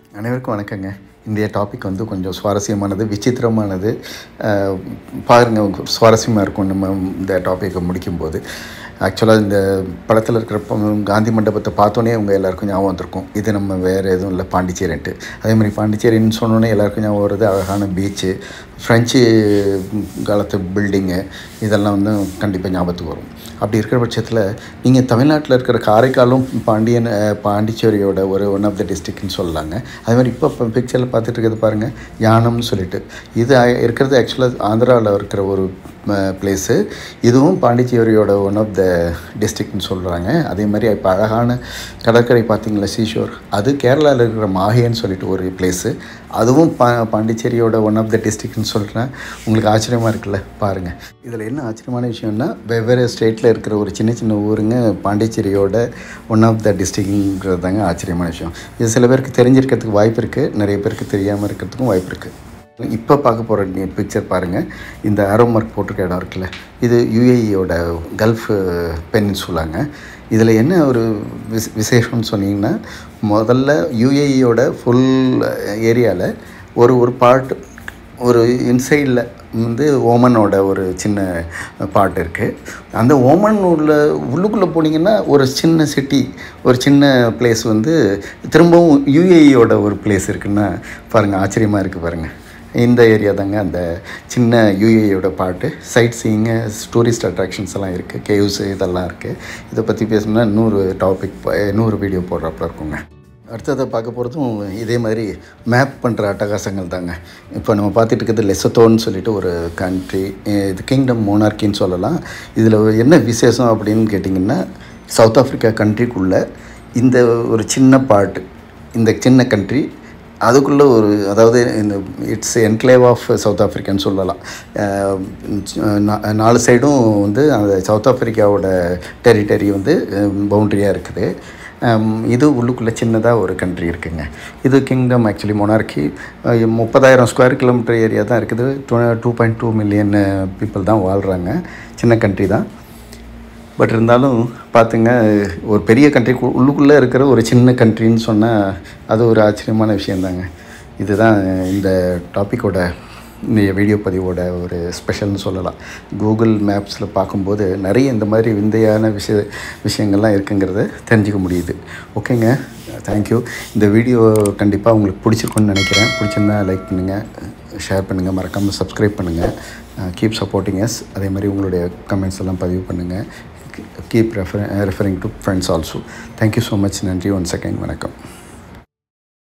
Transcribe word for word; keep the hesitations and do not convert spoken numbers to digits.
அனைவருக்கும் வணக்கங்க. இந்த டாபிக் வந்து கொஞ்சம் சுவாரஸ்யமானது, விசித்திரமானது. பாருங்கள், சுவாரஸ்யமாக இருக்கும் நம்ம இந்த டாப்பிக்கை முடிக்கும்போது. ஆக்சுவலாக இந்த படத்தில் இருக்கிற காந்தி மண்டபத்தை பார்த்தோன்னே அவங்க எல்லாருக்கும் ஞாபகம் வந்திருக்கும், இது நம்ம வேறு எதுவும் இல்லை பாண்டிச்சேரின்ட்டு. அதே மாதிரி பாண்டிச்சேரின்னு சொன்னோன்னே எல்லாருக்கும் ஞாபகம் வருது அழகான பீச்சு, ஃப்ரெஞ்சு காலத்து பில்டிங்கு, இதெல்லாம் வந்து கண்டிப்பாக ஞாபகத்துக்கு வரும். அப்படி இருக்கிற பட்சத்தில் நீங்கள் தமிழ்நாட்டில் இருக்கிற காரைக்காலும் பாண்டியன் பாண்டிச்சேரியோட ஒரு ஒன் ஆஃப் த டிஸ்ட்ரிக்ட்னு சொல்லலாங்க. அதே மாதிரி இப்போ இப்போ பிக்சரில் பார்த்துட்டு இருக்கிறது பாருங்கள், யானம்னு சொல்லிட்டு. இது இருக்கிறது ஆக்சுவலாக ஆந்திராவில் இருக்கிற ஒரு பிளேஸு. இதுவும் பாண்டிச்சேரியோட ஒன் ஆஃப் த டிஸ்ட்ரிக்ட்னு சொல்கிறாங்க. அதே மாதிரி இப்போ அழகான கடற்கரை பார்த்திங்களா, சீஷோர், அது கேரளாவில் இருக்கிற மாஹேன்னு சொல்லிட்டு ஒரு பிளேஸு. அதுவும் பா பாண்டிச்சேரியோட ஒன் ஆஃப் த டிஸ்ட்ரிக்ட்னு சொல்கிறேன். உங்களுக்கு ஆச்சரியமாக இருக்குல்ல, பாருங்கள். இதில் என்ன ஆச்சரியமான விஷயம்னா, வெவ்வேறு ஸ்டேட்டில் இருக்கிற ஒரு சின்ன சின்ன ஊருங்க பாண்டிச்சேரியோட ஒன் ஆஃப் த டிஸ்ட்ரிக்ட்ங்கிறது தாங்க ஆச்சரியமான விஷயம். இது சில பேருக்கு தெரிஞ்சிருக்கிறதுக்கு வாய்ப்பு இருக்குது, நிறைய பேருக்கு தெரியாமல் இருக்கிறதுக்கும் வாய்ப்பு இருக்குது. இப்போ பார்க்க போகிற நீ பிக்சர் பாருங்கள். இந்த ஆரோ மார்க் போட்டிருக்க இடம் இருக்குல்ல, இது யுஏஇயோட கல்ஃப் பெனின்சுலாங்க. இதில் என்ன ஒரு விச விசேஷம்னு சொன்னீங்கன்னா, முதல்ல யுஏஇயோட ஃபுல் ஏரியாவில் ஒரு ஒரு பார்ட், ஒரு இன்சைடில் வந்து ஓமனோட ஒரு சின்ன பார்ட் இருக்குது. அந்த ஓமன் உள்ள உள்ளுக்குள்ளே போனீங்கன்னா ஒரு சின்ன சிட்டி, ஒரு சின்ன பிளேஸ் வந்து திரும்பவும் யுஏஇயோட ஒரு பிளேஸ் இருக்குன்னா பாருங்கள், ஆச்சரியமாக இருக்குது பாருங்கள். இந்த ஏரியா தாங்க அந்த சின்ன யுஏஇயோட part. Sightseeing, tourist attractions எல்லாம் இருக்குது, கேவ்ஸு இதெல்லாம் இருக்குது. இதை பற்றி பேசணும்னா இன்னொரு டாபிக், இன்னொரு வீடியோ போடுறப்பல இருக்குங்க. அடுத்ததை பார்க்க போகிறதும் இதே மாதிரி மேப் பண்ணுற அட்டகாசங்கள் தாங்க. இப்போ நம்ம பார்த்துட்டு இருக்கிறது லெசத்தோன்னு சொல்லிட்டு ஒரு கண்ட்ரி. இது கிங்டம் மோனார்க்கின்னு சொல்லலாம். இதில் என்ன விசேஷம் அப்படின்னு கேட்டிங்கன்னா, சவுத் ஆஃப்ரிக்கா கண்ட்ரிக்குள்ளே இந்த ஒரு சின்ன பார்ட்டு, இந்த சின்ன கண்ட்ரி, அதுக்குள்ளே ஒரு, அதாவது இந்த இட்ஸ் என்க்ளேவ் ஆஃப் சவுத் ஆஃப்ரிக்கான்னு சொல்லலாம். நாலு சைடும் வந்து அந்த சவுத் ஆஃப்ரிக்காவோட டெரிட்டரி வந்து பவுண்ட்ரியாக இருக்குது. இது உள்ளுக்குள்ளே சின்னதாக ஒரு கண்ட்ரி இருக்குங்க. இது கிங்டம் ஆக்சுவலி மொனார்க்கி. முப்பதாயிரம் ஸ்கொயர் கிலோமீட்டர் ஏரியா தான் இருக்குது. Two two point two million people தான் வாழ்கிறாங்க. சின்ன கண்ட்ரி தான். பட் இருந்தாலும் பார்த்துங்க, ஒரு பெரிய கண்ட்ரி உள்ளுக்குள்ளே இருக்கிற ஒரு சின்ன கண்ட்ரின்னு சொன்னால் அது ஒரு ஆச்சரியமான விஷயந்தாங்க. இதுதான் இந்த டாப்பிக்கோட, இந்த வீடியோ பதிவோட ஒரு ஸ்பெஷல்னு சொல்லலாம். கூகுள் மேப்ஸில் பார்க்கும்போது நிறைய இந்த மாதிரி விந்தையான விஷய விஷயங்கள்லாம் இருக்குங்கிறத தெரிஞ்சிக்க முடியுது. ஓகேங்க, தேங்க்யூ. இந்த வீடியோ கண்டிப்பாக உங்களுக்கு பிடிச்சிருக்குன்னு நினைக்கிறேன். பிடிச்சிருந்தா லைக் பண்ணுங்கள், ஷேர் பண்ணுங்கள், மறக்காமல் சப்ஸ்கிரைப் பண்ணுங்கள். Keep supporting us. அதே மாதிரி உங்களுடைய கமெண்ட்ஸ் எல்லாம் பதிவு பண்ணுங்கள். Keep refer referring to friends also. Thank you so much. Nandri once again. Vanakkam.